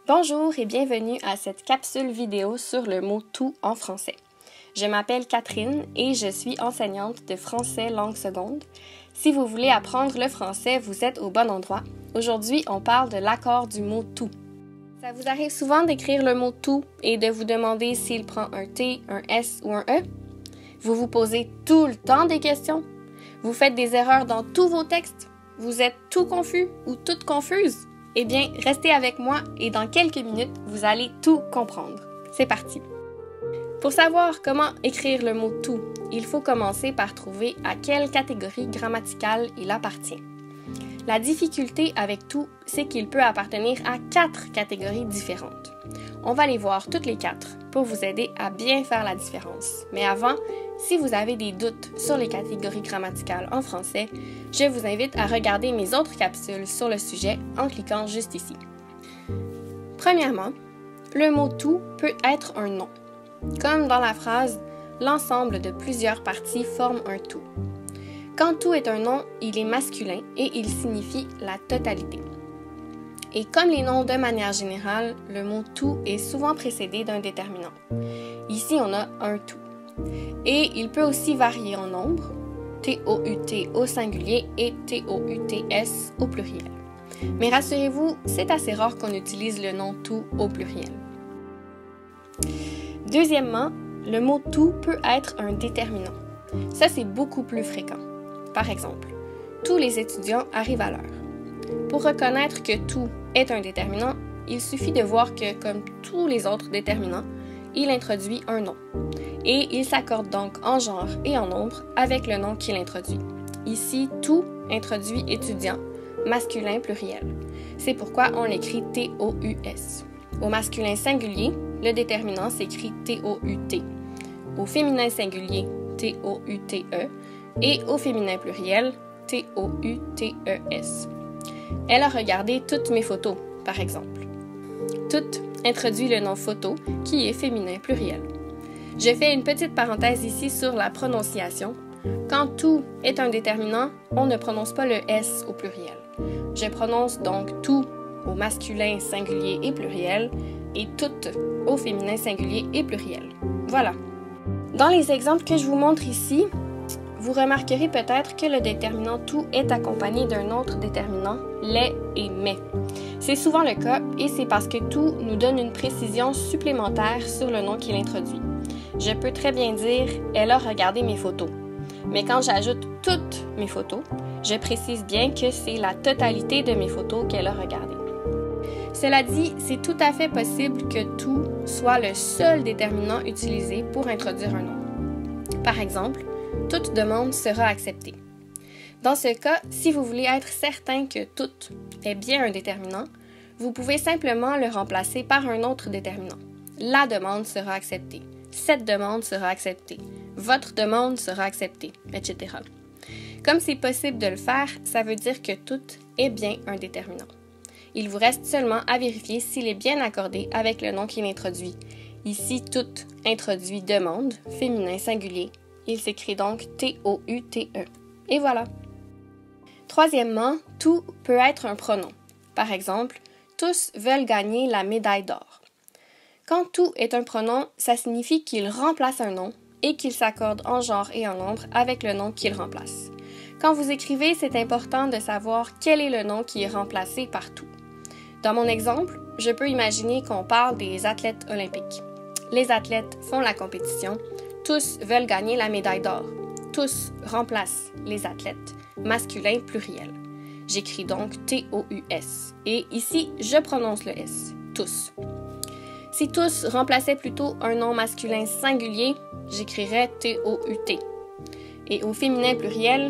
Bonjour et bienvenue à cette capsule vidéo sur le mot « tout » en français. Je m'appelle Catherine et je suis enseignante de français langue seconde. Si vous voulez apprendre le français, vous êtes au bon endroit. Aujourd'hui, on parle de l'accord du mot « tout ». Ça vous arrive souvent d'écrire le mot « tout » et de vous demander s'il prend un T, un S ou un E? Vous vous posez tout le temps des questions? Vous faites des erreurs dans tous vos textes? Vous êtes tout confus ou toute confuse? Eh bien, restez avec moi et dans quelques minutes, vous allez tout comprendre. C'est parti! Pour savoir comment écrire le mot « tout », il faut commencer par trouver à quelle catégorie grammaticale il appartient. La difficulté avec « tout », c'est qu'il peut appartenir à 4 catégories différentes. On va les voir toutes les 4 pour vous aider à bien faire la différence. Mais avant, si vous avez des doutes sur les catégories grammaticales en français, je vous invite à regarder mes autres capsules sur le sujet en cliquant juste ici. Premièrement, le mot « tout » peut être un nom. Comme dans la phrase « l'ensemble de plusieurs parties forme un tout ». Quand tout est un nom, il est masculin et il signifie la totalité. Et comme les noms de manière générale, le mot « tout » est souvent précédé d'un déterminant. Ici, on a un tout. Et il peut aussi varier en nombre, T-O-U-T au singulier et T-O-U-T-S au pluriel. Mais rassurez-vous, c'est assez rare qu'on utilise le nom « tout » au pluriel. Deuxièmement, le mot « tout » peut être un déterminant. Ça, c'est beaucoup plus fréquent. Par exemple, tous les étudiants arrivent à l'heure. Pour reconnaître que tout est un déterminant, il suffit de voir que, comme tous les autres déterminants, il introduit un nom. Et il s'accorde donc en genre et en nombre avec le nom qu'il introduit. Ici, tout introduit étudiant, masculin pluriel. C'est pourquoi on l'écrit T-O-U-S. Au masculin singulier, le déterminant s'écrit T-O-U-T. Au féminin singulier, T-O-U-T-E. Et au féminin pluriel, T-O-U-T-E-S. Elle a regardé toutes mes photos, par exemple. Toutes introduit le nom photo, qui est féminin pluriel. Je fais une petite parenthèse ici sur la prononciation. Quand tout est un déterminant, on ne prononce pas le S au pluriel. Je prononce donc tout au masculin singulier et pluriel et toutes au féminin singulier et pluriel. Voilà. Dans les exemples que je vous montre ici, vous remarquerez peut-être que le déterminant tout est accompagné d'un autre déterminant, les et mais. C'est souvent le cas et c'est parce que tout nous donne une précision supplémentaire sur le nom qu'il introduit. Je peux très bien dire « elle a regardé mes photos ». Mais quand j'ajoute « toutes mes photos », je précise bien que c'est la totalité de mes photos qu'elle a regardées. Cela dit, c'est tout à fait possible que tout soit le seul déterminant utilisé pour introduire un nom. Par exemple, toute demande sera acceptée. Dans ce cas, si vous voulez être certain que toute est bien un déterminant, vous pouvez simplement le remplacer par un autre déterminant. La demande sera acceptée. Cette demande sera acceptée. Votre demande sera acceptée, etc. Comme c'est possible de le faire, ça veut dire que toute est bien un déterminant. Il vous reste seulement à vérifier s'il est bien accordé avec le nom qu'il introduit. Ici, toute introduit demande, féminin singulier. Il s'écrit donc T-O-U-T-E. Et voilà. Troisièmement, tout peut être un pronom. Par exemple, tous veulent gagner la médaille d'or. Quand tout est un pronom, ça signifie qu'il remplace un nom et qu'il s'accorde en genre et en nombre avec le nom qu'il remplace. Quand vous écrivez, c'est important de savoir quel est le nom qui est remplacé par tout. Dans mon exemple, je peux imaginer qu'on parle des athlètes olympiques. Les athlètes font la compétition. Tous veulent gagner la médaille d'or. Tous remplacent les athlètes. Masculin pluriel. J'écris donc T-O-U-S. Et ici, je prononce le S. Tous. Si tous remplaçait plutôt un nom masculin singulier, j'écrirais T-O-U-T. Et au féminin pluriel,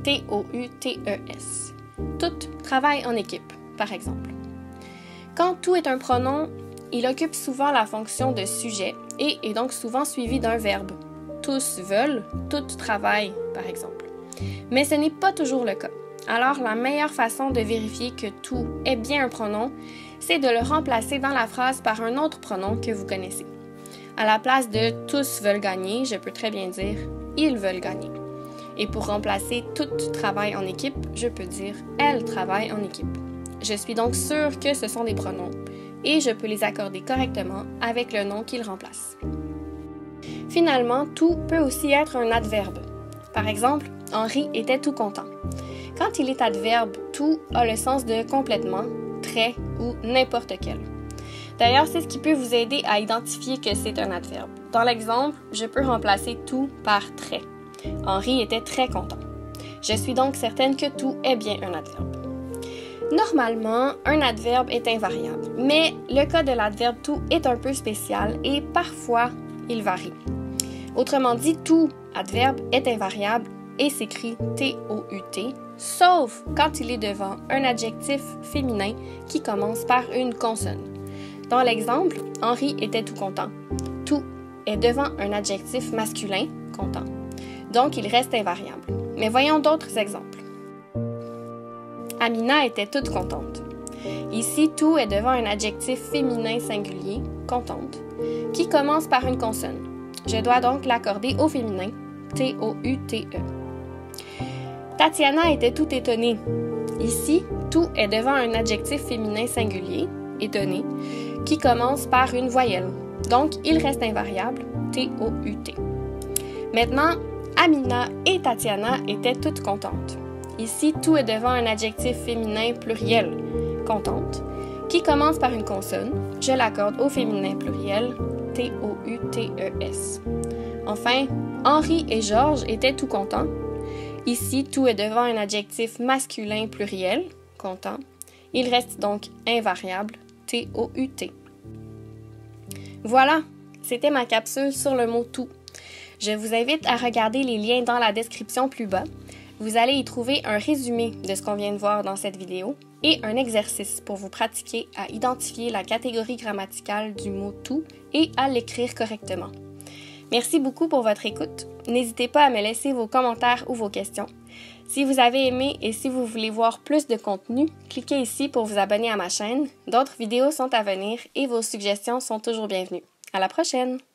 T-O-U-T-E-S. Toutes travaillent en équipe, par exemple. Quand tout est un pronom, il occupe souvent la fonction de sujet et est donc souvent suivi d'un verbe. Tous veulent, toutes travaillent, par exemple. Mais ce n'est pas toujours le cas. Alors, la meilleure façon de vérifier que tout est bien un pronom, c'est de le remplacer dans la phrase par un autre pronom que vous connaissez. À la place de « tous veulent gagner », je peux très bien dire « ils veulent gagner ». Et pour remplacer « toutes travaillent en équipe », je peux dire « elles travaillent en équipe ». Je suis donc sûre que ce sont des pronoms et je peux les accorder correctement avec le nom qu'ils remplacent. Finalement, tout peut aussi être un adverbe. Par exemple, Henri était tout content. Quand il est adverbe, tout a le sens de complètement, très ou n'importe quel. D'ailleurs, c'est ce qui peut vous aider à identifier que c'est un adverbe. Dans l'exemple, je peux remplacer tout par très. Henri était très content. Je suis donc certaine que tout est bien un adverbe. Normalement, un adverbe est invariable, mais le cas de l'adverbe tout est un peu spécial et parfois, il varie. Autrement dit, tout adverbe est invariable et s'écrit T-O-U-T, sauf quand il est devant un adjectif féminin qui commence par une consonne. Dans l'exemple, Henri était tout content. Tout est devant un adjectif masculin, content. Donc, il reste invariable. Mais voyons d'autres exemples. Amina était toute contente. Ici, tout est devant un adjectif féminin singulier, contente, qui commence par une consonne. Je dois donc l'accorder au féminin, T-O-U-T-E. Tatiana était tout étonnée. Ici, tout est devant un adjectif féminin singulier, étonné, qui commence par une voyelle. Donc, il reste invariable, T-O-U-T. Maintenant, Amina et Tatiana étaient toutes contentes. Ici, tout est devant un adjectif féminin pluriel, contente, qui commence par une consonne. Je l'accorde au féminin pluriel, T-O-U-T-E-S. Enfin, Henri et Georges étaient tout contents. Ici, tout est devant un adjectif masculin pluriel, content. Il reste donc invariable, T-O-U-T. Voilà, c'était ma capsule sur le mot tout. Je vous invite à regarder les liens dans la description plus bas. Vous allez y trouver un résumé de ce qu'on vient de voir dans cette vidéo et un exercice pour vous pratiquer à identifier la catégorie grammaticale du mot tout et à l'écrire correctement. Merci beaucoup pour votre écoute. N'hésitez pas à me laisser vos commentaires ou vos questions. Si vous avez aimé et si vous voulez voir plus de contenu, cliquez ici pour vous abonner à ma chaîne. D'autres vidéos sont à venir et vos suggestions sont toujours bienvenues. À la prochaine!